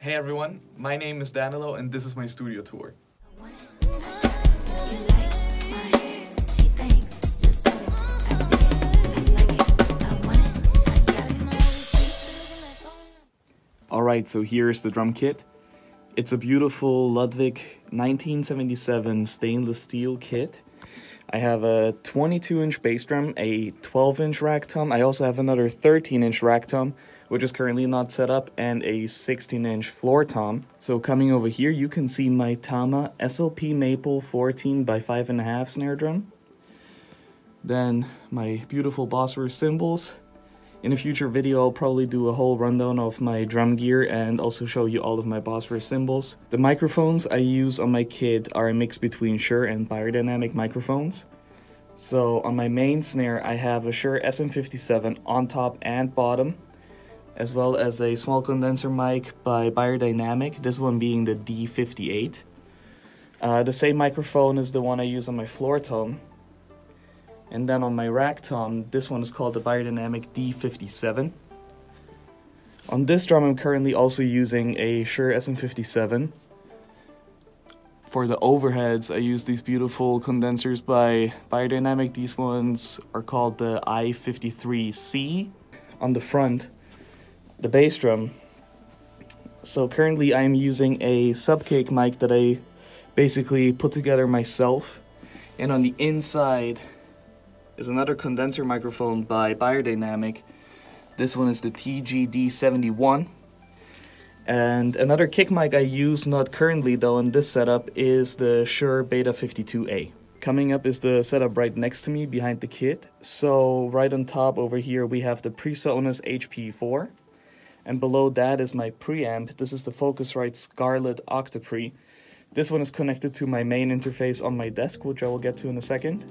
Hey everyone, my name is Danilo and this is my studio tour. Alright, so here's the drum kit. It's a beautiful Ludwig 1977 stainless steel kit. I have a 22-inch bass drum, a 12-inch rack tom. I also have another 13-inch rack tom, which is currently not set up, and a 16-inch floor tom. So coming over here, you can see my Tama SLP Maple 14 by 5.5 snare drum. Then my beautiful Bosworth cymbals. In a future video, I'll probably do a whole rundown of my drum gear and also show you all of my Bosworth cymbals. The microphones I use on my kit are a mix between Shure and Beyerdynamic microphones. So on my main snare, I have a Shure SM57 on top and bottom, as well as a small condenser mic by Beyerdynamic, this one being the D58. The same microphone is the one I use on my floor tom. And then on my rack tom, this one is called the Beyerdynamic D57. On this drum, I'm currently also using a Shure SM57. For the overheads, I use these beautiful condensers by Beyerdynamic. These ones are called the i53C. On the front, the bass drum. So currently I'm using a Subcake mic that I basically put together myself. And on the inside is another condenser microphone by Beyerdynamic. This one is the TGD71. And another kick mic I use, not currently though in this setup, is the Shure Beta 52A. Coming up is the setup right next to me behind the kit. So right on top over here we have the PreSonus HP4. And below that is my preamp. This is the Focusrite Scarlett Octapre. This one is connected to my main interface on my desk, which I will get to in a second.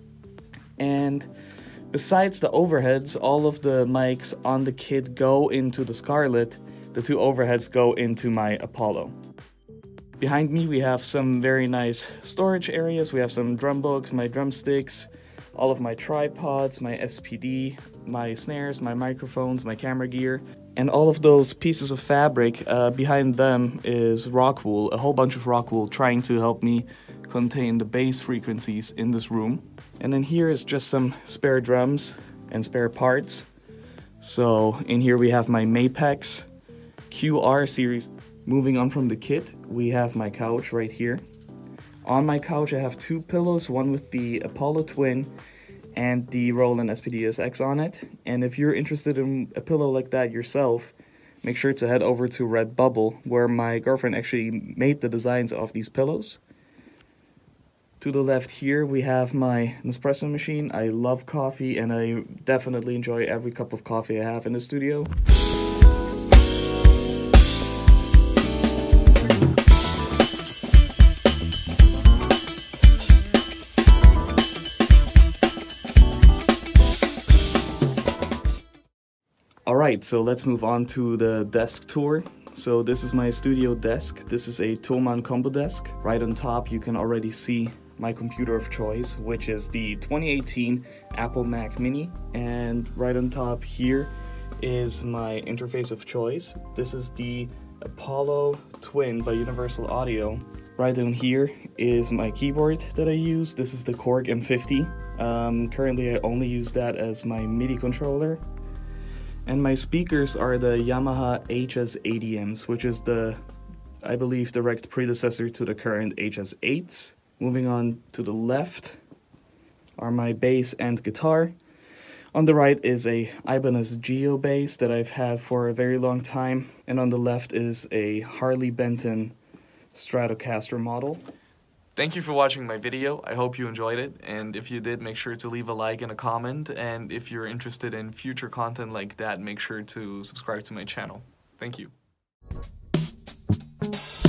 And besides the overheads, all of the mics on the kit go into the Scarlett. The two overheads go into my Apollo. Behind me we have some very nice storage areas. We have some drum books, my drumsticks, all of my tripods, my SPD, my snares, my microphones, my camera gear. And all of those pieces of fabric, behind them is rock wool, a whole bunch of rock wool trying to help me contain the bass frequencies in this room. And then here is just some spare drums and spare parts. So in here we have my Mapex QR series. Moving on from the kit, we have my couch right here. On my couch I have two pillows, one with the Apollo Twin and the Roland SPD-SX on it. And if you're interested in a pillow like that yourself, make sure to head over to Redbubble, where my girlfriend actually made the designs of these pillows. To the left here we have my Nespresso machine. I love coffee and I definitely enjoy every cup of coffee I have in the studio. Alright, so let's move on to the desk tour. So this is my studio desk. This is a Thomann combo desk. Right on top you can already see my computer of choice, which is the 2018 Apple Mac Mini. And right on top here is my interface of choice. This is the Apollo Twin by Universal Audio. Right down here is my keyboard that I use. This is the Korg M50. Currently I only use that as my MIDI controller. And my speakers are the Yamaha HS80Ms, which is the, I believe, direct predecessor to the current HS8s. Moving on to the left are my bass and guitar. On the right is a Ibanez Geo bass that I've had for a very long time. And on the left is a Harley Benton Stratocaster model. Thank you for watching my video. I hope you enjoyed it, and if you did, make sure to leave a like and a comment, and if you're interested in future content like that, make sure to subscribe to my channel. Thank you.